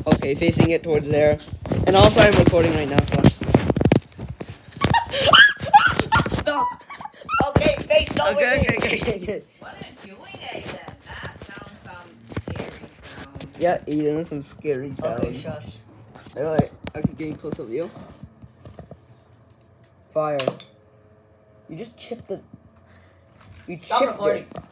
Okay, facing it towards there. And also, I'm recording right now, so. Stop. Okay, face over Okay. What are you doing, Aiden? That sounds some scary sound. Yeah, Aiden, some scary sounds. Okay, shush. Alright, okay, getting close up you. Fire. You just chipped the. You Stop chipped recording. it.